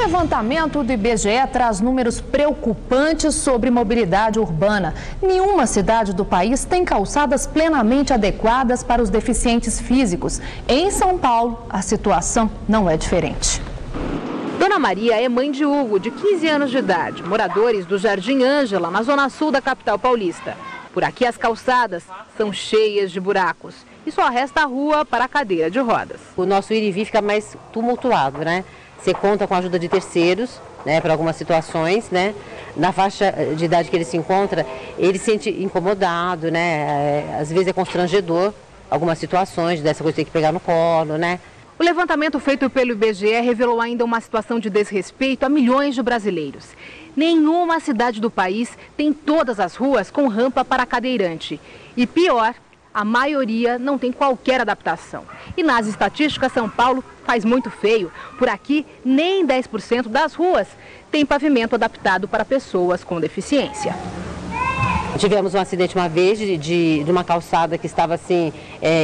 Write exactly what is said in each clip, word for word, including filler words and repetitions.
levantamento do I B G E traz números preocupantes sobre mobilidade urbana. Nenhuma cidade do país tem calçadas plenamente adequadas para os deficientes físicos. Em São Paulo, a situação não é diferente. Dona Maria é mãe de Hugo, de quinze anos de idade, moradores do Jardim Ângela, na zona sul da capital paulista. Por aqui as calçadas são cheias de buracos e só resta a rua para a cadeira de rodas. O nosso ir e vir fica mais tumultuado, né? Você conta com a ajuda de terceiros, né, para algumas situações, né? Na faixa de idade que ele se encontra, ele se sente incomodado, né? Às vezes é constrangedor algumas situações, dessa coisa de ter que pegar no colo, né? O levantamento feito pelo I B G E revelou ainda uma situação de desrespeito a milhões de brasileiros. Nenhuma cidade do país tem todas as ruas com rampa para cadeirante. E pior, a maioria não tem qualquer adaptação. E nas estatísticas, São Paulo faz muito feio. Por aqui, nem dez por cento das ruas tem pavimento adaptado para pessoas com deficiência. Tivemos um acidente uma vez de, de, de uma calçada que estava assim,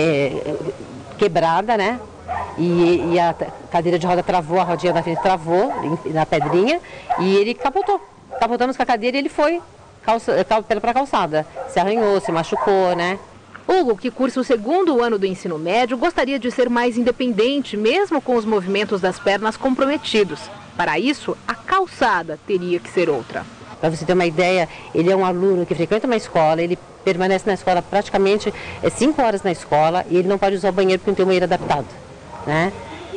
é, quebrada, né? E, e a cadeira de roda travou, a rodinha da frente travou na pedrinha e ele capotou. Capotamos com a cadeira e ele foi para a calçada. Se arranhou, se machucou, né? Hugo, que cursa o segundo ano do ensino médio, gostaria de ser mais independente, mesmo com os movimentos das pernas comprometidos. Para isso, a calçada teria que ser outra. Para você ter uma ideia, ele é um aluno que frequenta uma escola, ele permanece na escola praticamente cinco horas na escola e ele não pode usar o banheiro porque não tem um banheiro adaptado, né?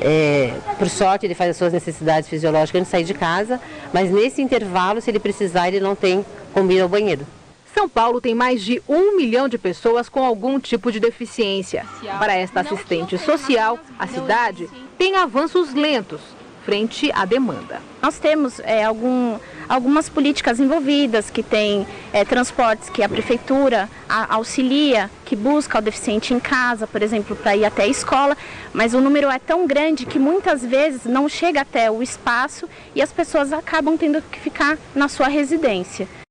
É, por sorte, ele faz as suas necessidades fisiológicas antes de sair de casa, mas nesse intervalo, se ele precisar, ele não tem como ir ao banheiro. São Paulo tem mais de um milhão de pessoas com algum tipo de deficiência. Para esta assistente social, a cidade tem avanços lentos frente à demanda. Nós temos é, algum, algumas políticas envolvidas, que tem é, transportes que a prefeitura a, auxilia, que busca o deficiente em casa, por exemplo, para ir até a escola, mas o número é tão grande que muitas vezes não chega até o espaço e as pessoas acabam tendo que ficar na sua residência.